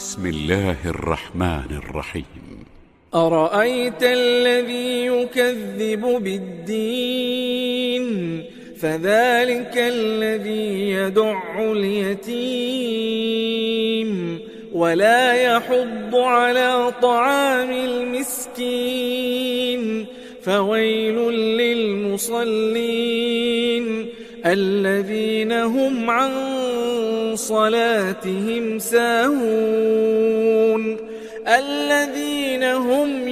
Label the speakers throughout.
Speaker 1: بسم الله الرحمن الرحيم.
Speaker 2: أرأيت الذي يكذب بالدين فذلك الذي يدع اليتيم ولا يحض على طعام المسكين فويل للمصلين الذين هم عن صلاتهم ساهون الذين هم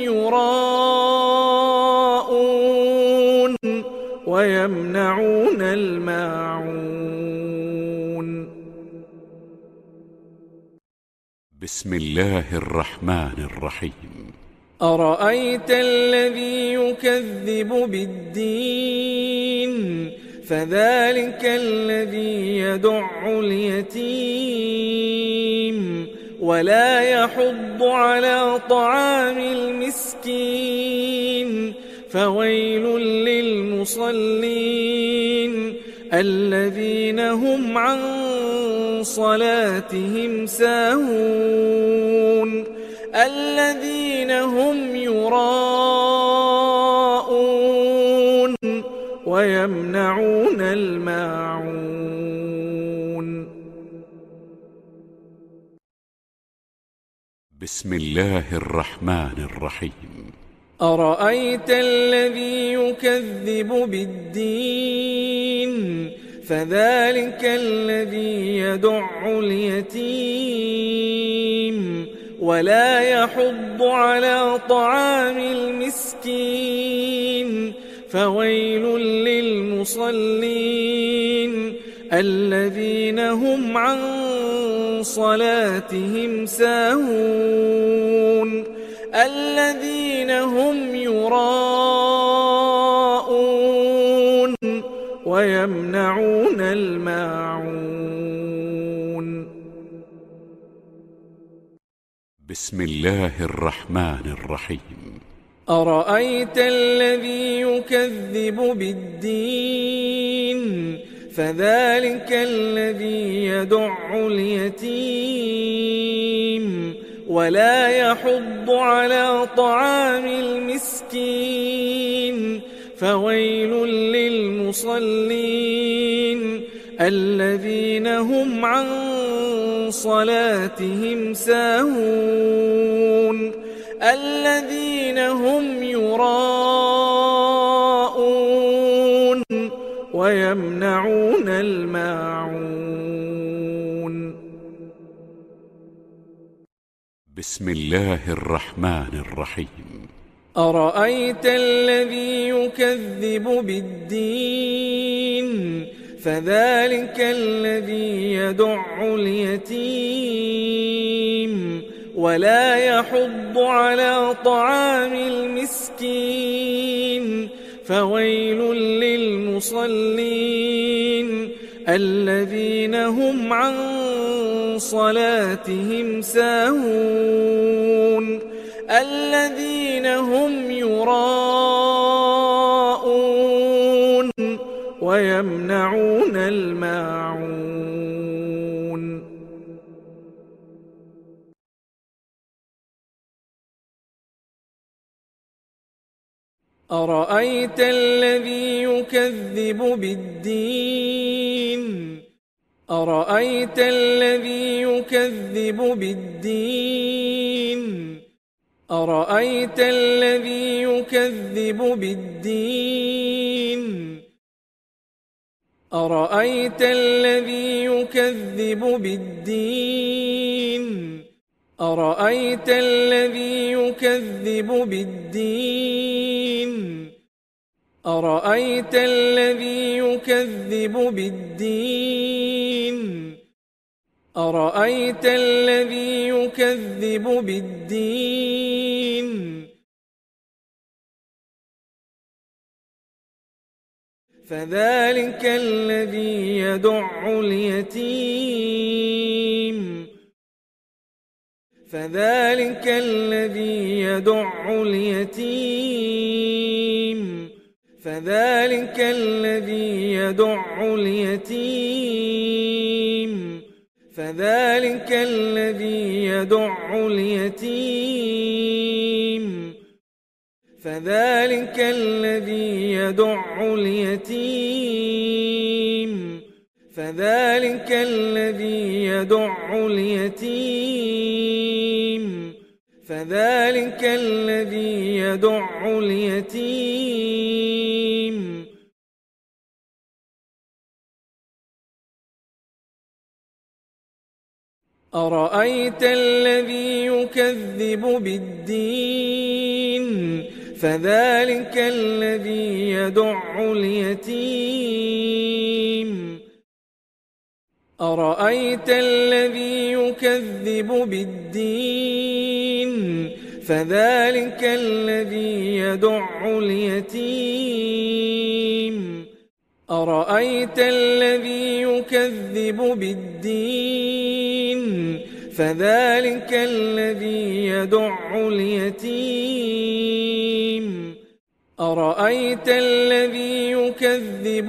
Speaker 2: يراءون ويمنعون الماعون.
Speaker 1: بسم الله الرحمن الرحيم.
Speaker 2: أرأيت الذي يكذب بالدين فذلك الذي يدع اليتيم ولا يحض على طعام المسكين فويل للمصلين الذين هم عن صلاتهم ساهون الذين هم يراءون ويمنعون الماعون.
Speaker 1: بسم الله الرحمن الرحيم.
Speaker 2: أرأيت الذي يكذب بالدين فذلك الذي يدع اليتيم ولا يحض على طعام المسكين فويل للمصلين الذين هم عن صلاتهم ساهون الذين هم يراءون ويمنعون الماعون.
Speaker 1: بسم الله الرحمن الرحيم.
Speaker 2: أرأيت الذي يكذب بالدين فذلك الذي يدع اليتيم ولا يحض على طعام المسكين فويل للمصلين الذين هم عن صلاتهم ساهون الذين هم يراءون ويمنعون الماعون.
Speaker 1: بسم الله الرحمن الرحيم.
Speaker 2: أرأيت الذي يكذب بالدين فذلك الذي يدع اليتيم ولا يحض على طعام المسكين فويل للمصلين الذين هم عن صلاتهم ساهون الذين هم يراءون ويمنعون الماعون. أرأيت الذي يكذب بالدين أرأيت الذي يكذب بالدين أرأيت الذي يكذب بالدين أرأيت الذي يكذب بالدين أرأيت الذي يكذب بالدين أرأيت الذي يكذب بالدين أرأيت الذي يكذب بالدين فذلك الذي يدع اليتيم فذلك الذي يدع اليتيم فذلك الذي يدع اليتيم فذلك الذي يدع اليتيم فذلك الذي يدع اليتيم فذلك الذي يدع اليتيم فذلك الذي يدع اليتيم أرأيت الذي يكذب بالدين فذلك الذي يدع اليتيم أرأيت الذي يكذب بالدين فذلك الذي يدع اليتيم أرأيت الذي يكذب بالدين فذلك الذي يدع اليتيم أرأيت الذي يكذب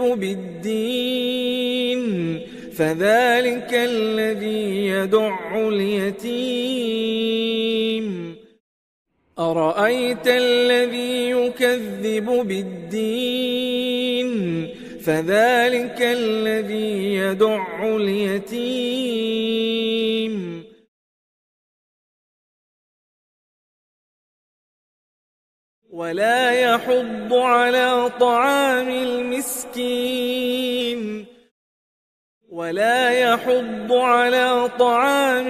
Speaker 2: بالدين فذلك الذي يدع اليتيم أرأيت الذي يكذب بالدين فذلك الذي يدع اليتيم ولا يحض على طعام المسكين ولا يحض على طعام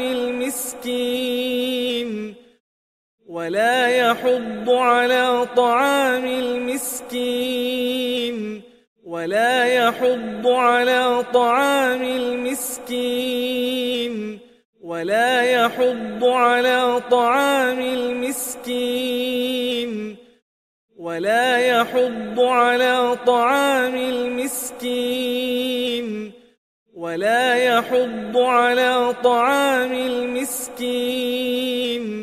Speaker 2: المسكين ولا يحض على طعام المسكين ولا يحض على طعام المسكين ولا يحض على طعام المسكين ولا يحض على طعام المسكين ولا يحض على طعام المسكين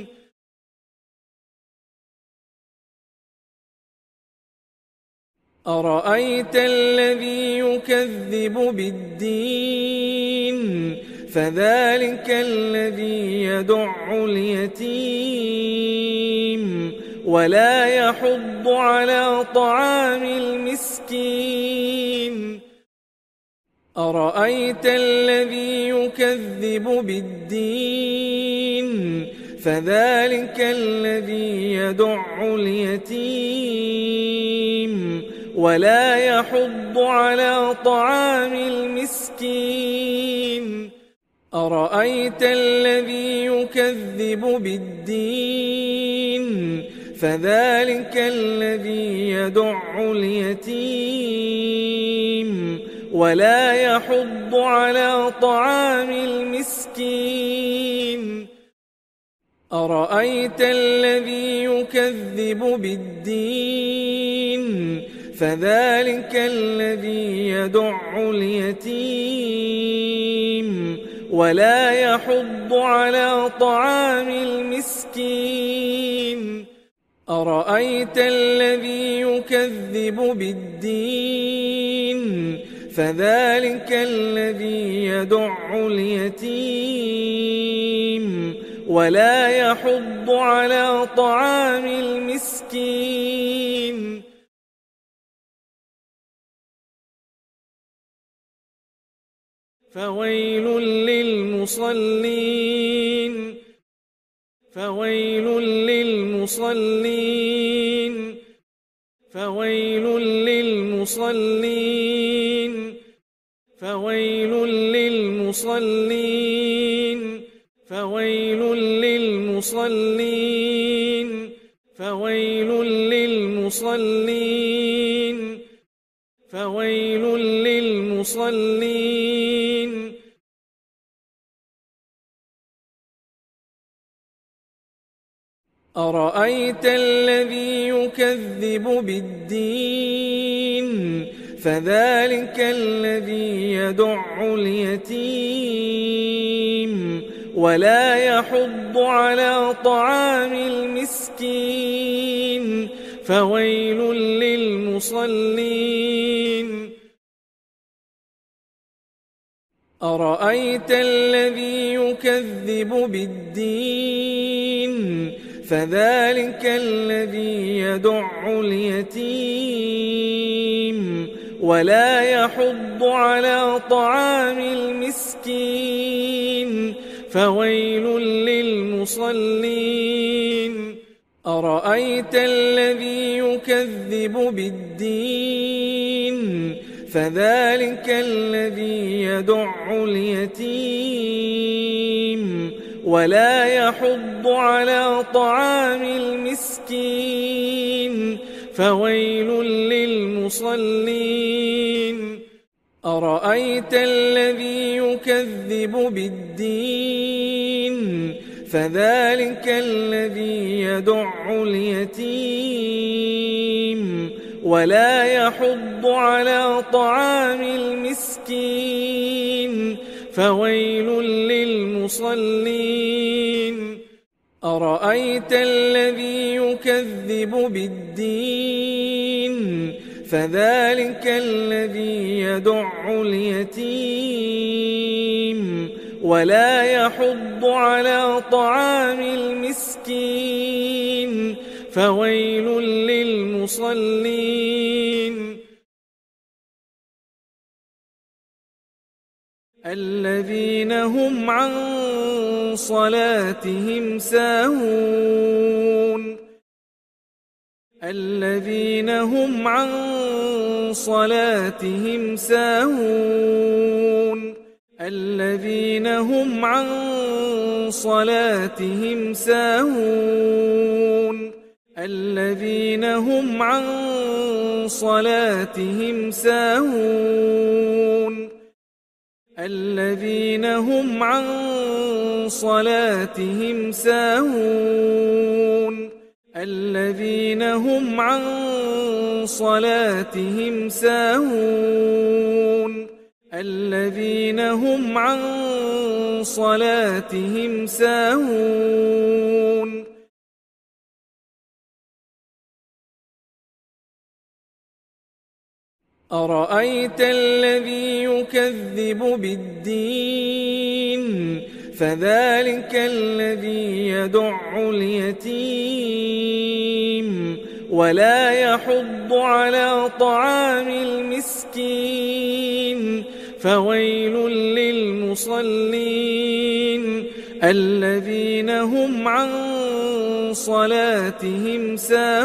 Speaker 2: أرأيت الذي يكذب بالدين فذلك الذي يدع اليتيم ولا يحض على طعام المسكين أرأيت الذي يكذب بالدين فذلك الذي يدع اليتيم ولا يحض على طعام المسكين أرأيت الذي يكذب بالدين فذلك الذي يدع اليتيم ولا يحض على طعام المسكين أرأيت الذي يكذب بالدين فذلك الذي يدع اليتيم ولا يحض على طعام المسكين أرأيت الذي يكذب بالدين فذلك الذي يدع اليتيم ولا يحض على طعام المسكين فويل للمصلين فويل للمصلين فويل للمصلين فويل للمصلين فويل للمصلين فويل للمصلين فويل للمصلين أرأيت الذي يكذب بالدين فذلك الذي يدع اليتيم ولا يحض على طعام المسكين فويل للمصلين أرأيت الذي يكذب بالدين فذلك الذي يدع اليتيم ولا يحض على طعام المسكين فويل للمصلين أرأيت الذي يكذب بالدين فذلك الذي يدع اليتيم ولا يحض على طعام المسكين فويل للمصلين أرأيت الذي يكذب بالدين فذلك الذي يدع اليتيم ولا يحض على طعام المسكين فويل للمصلين أرأيت الذي يكذب بالدين فذلك الذي يدع اليتيم ولا يحض على طعام المسكين فويل للمصلين الذين هم عن صلاتهم ساهون الذين هم عن صلاتهم ساهون الذين هم عن صلاتهم ساهون الذين هم عن صلاتهم ساهون الذين هم عن صلاتهم ساهون الذين هم عن صلاتهم ساهون الذين هم عن صلاتهم ساهون أرأيت الذي يكذب بالدين فذلك الذي يدع اليتيم ولا يحض على طعام المسكين فويل للمصلين الذين هم عن صلاتهم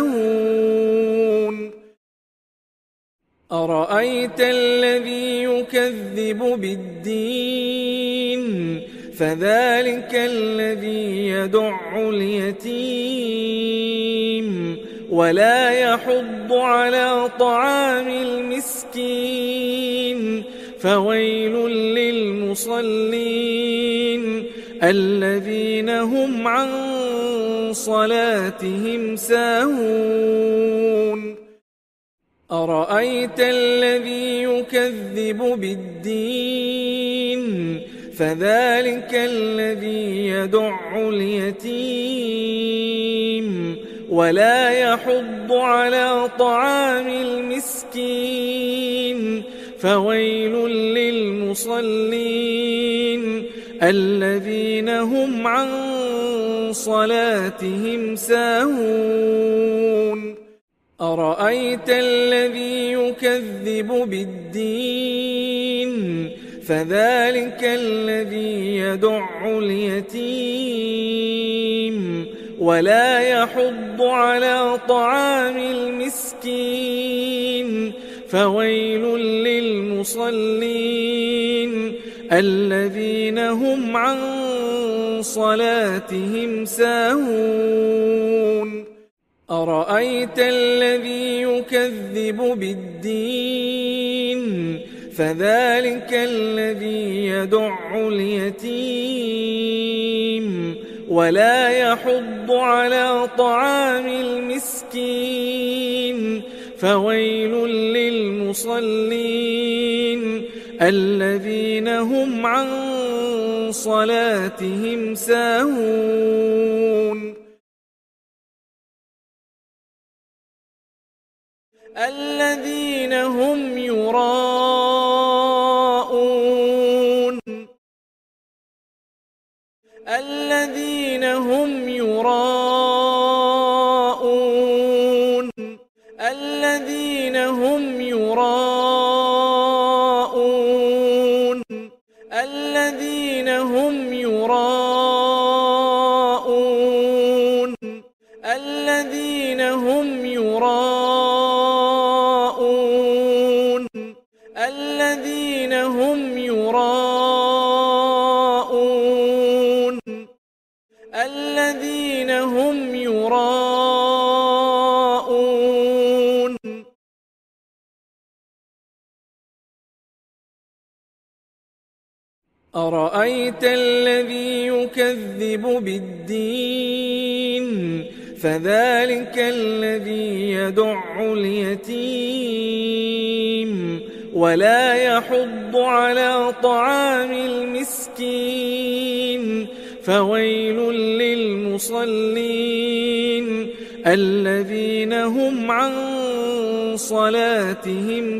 Speaker 2: ساهون أرأيت الذي يكذب بالدين فذلك الذي يدع اليتيم ولا يحض على طعام المسكين فويل للمصلين الذين هم عن صلاتهم ساهون أرأيت الذي يكذب بالدين فذلك الذي يدع اليتيم ولا يحض على طعام المسكين فويل للمصلين الذين هم عن صلاتهم ساهون أرأيت الذي يكذب بالدين فذلك الذي يدع اليتيم ولا يحض على طعام المسكين فويل للمصلين الذين هم عن صلاتهم ساهون أرأيت الذي يكذب بالدين فذلك الذي يدع اليتيم ولا يحض على طعام المسكين فويل للمصلين الذين هم عن صلاتهم ساهون الذين هم يراءون يراءون الذين هم يراءون الذين هم يراءون الذين هم يراءون الذين هم يراءون أرأيت الذي يكذب بالدين فذلك الذي يدع اليتيم ولا يحض على طعام المسكين فويل للمصلين الذين هم عن صلاتهم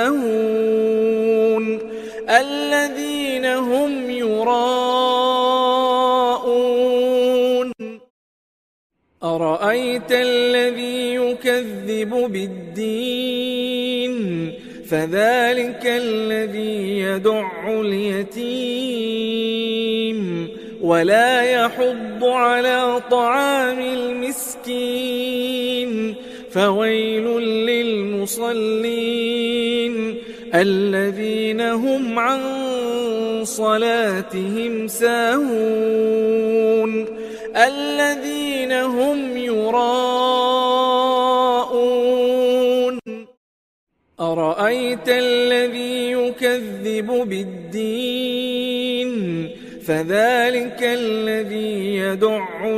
Speaker 2: ساهون الذين هم يراءون أرأيت الذي يكذب بالدين فذلك الذي يدع اليتيم ولا يحض على طعام المسكين فويل للمصلين الذين هم عن صلاتهم ساهون الذين هم يراءون أرأيت الذي يكذب بالدين فذلك الذي يدع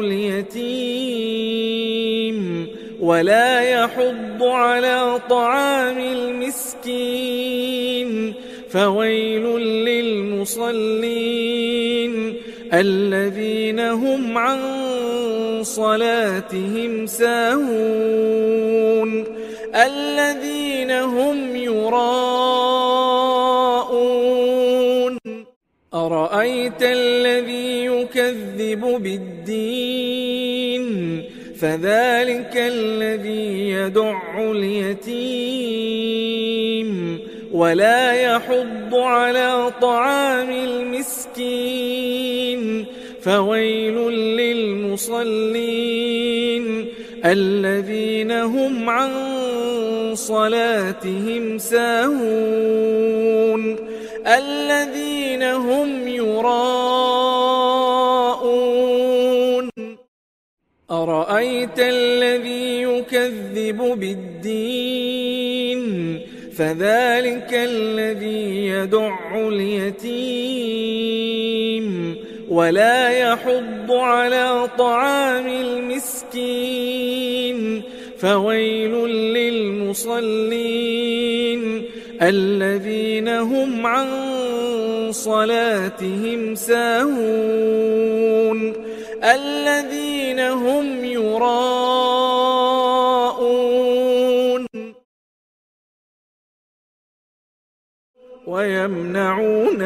Speaker 2: اليتيم ولا يحض على طعام المسكين فويل للمصلين الذين هم عن صلاتهم ساهون الذين هم يراءون أرأيت الذي يكذب بالدين فذلك الذي يدع اليتيم ولا يحض على طعام المسكين فويل للمصلين الذين هم عن صلاتهم ساهون الذين هم يراءون أرأيت الذي يكذب بالدين فذلك الذي يدع اليتيم ولا يحض على طعام المسكين فويل للمصلين الذين هم عن صلاتهم ساهون الذين هم يراءون ويمنعون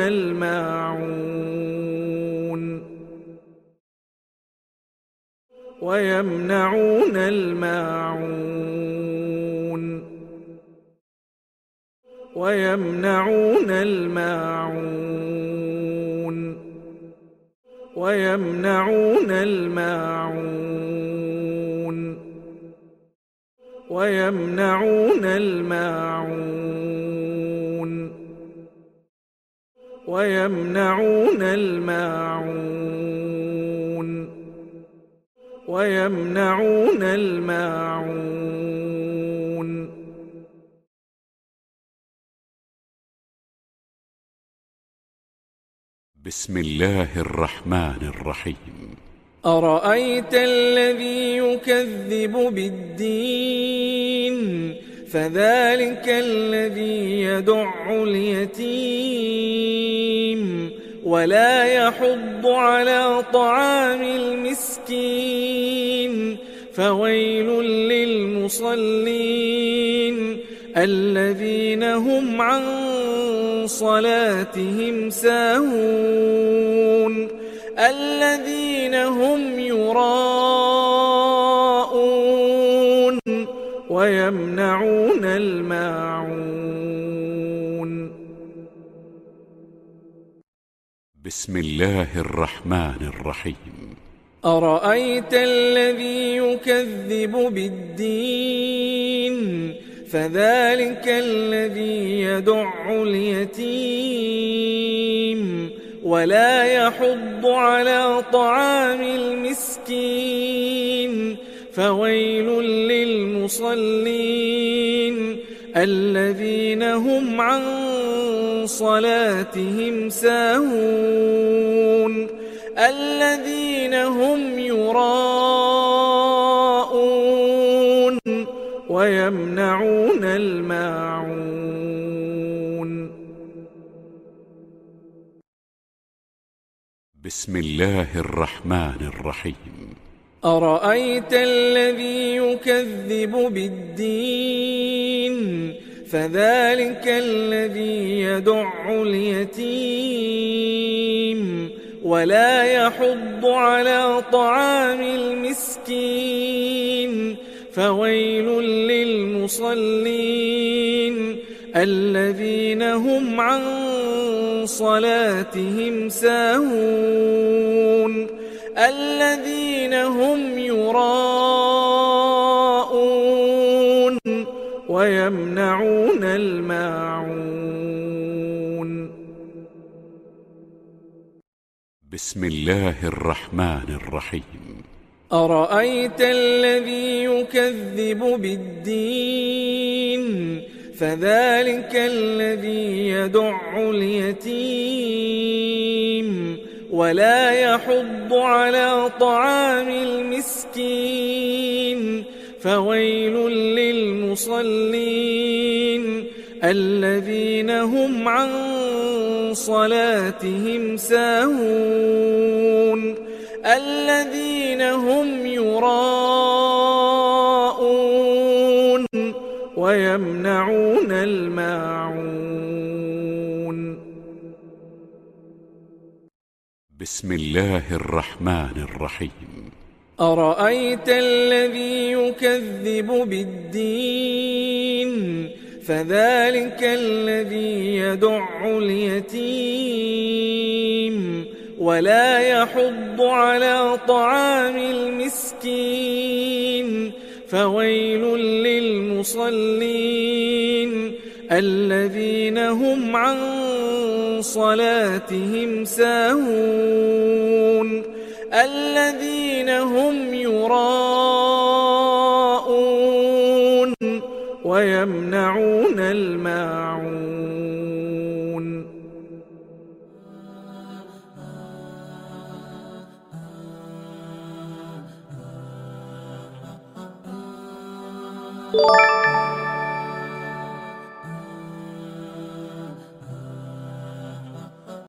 Speaker 2: الماعون ويمنعون الماعون ويمنعون الماعون ويمنعون الماعون ويمنعون الماعون ويمنعون الماعون ويمنعون الماعون
Speaker 1: بسم الله الرحمن الرحيم
Speaker 2: أرأيت الذي يكذب بالدين فذلك الذي يدع اليتيم ولا يحض على طعام المسكين فويل للمصلين الذين هم عن صلاتهم ساهون الذين هم يراءون ويمنعون الماعون
Speaker 1: بسم الله الرحمن الرحيم.
Speaker 2: أرأيت الذي يكذب بالدين فذلك الذي يدع اليتيم ولا يحض على طعام المسكين فويل للمصلين الذين هم عن صلاتهم ساهون الذين هم يراءون ويمنعون الماعون.
Speaker 1: بسم الله الرحمن الرحيم.
Speaker 2: أرأيت الذي يكذب بالدين فذلك الذي يدع اليتيم ولا يحض على طعام المسكين فويل للمصلين الذين هم عن صلاتهم ساهون الذين هم يراءون ويمنعون الماعون.
Speaker 1: بسم الله الرحمن الرحيم.
Speaker 2: أرأيت الذي يكذب بالدين فذلك الذي يدع اليتيم ولا يحض على طعام المسكين فويل للمصلين الذين هم عن صلاتهم ساهون الذين هم يراءون ويمنعون الماعون.
Speaker 1: بسم الله الرحمن الرحيم.
Speaker 2: أرأيت الذي يكذب بالدين فذلك الذي يدع اليتيم ولا يحض على طعام المسكين فويل للمصلين الذين هم عن صلاتهم ساهون الذين هم يراءون ويمنعون الماعون.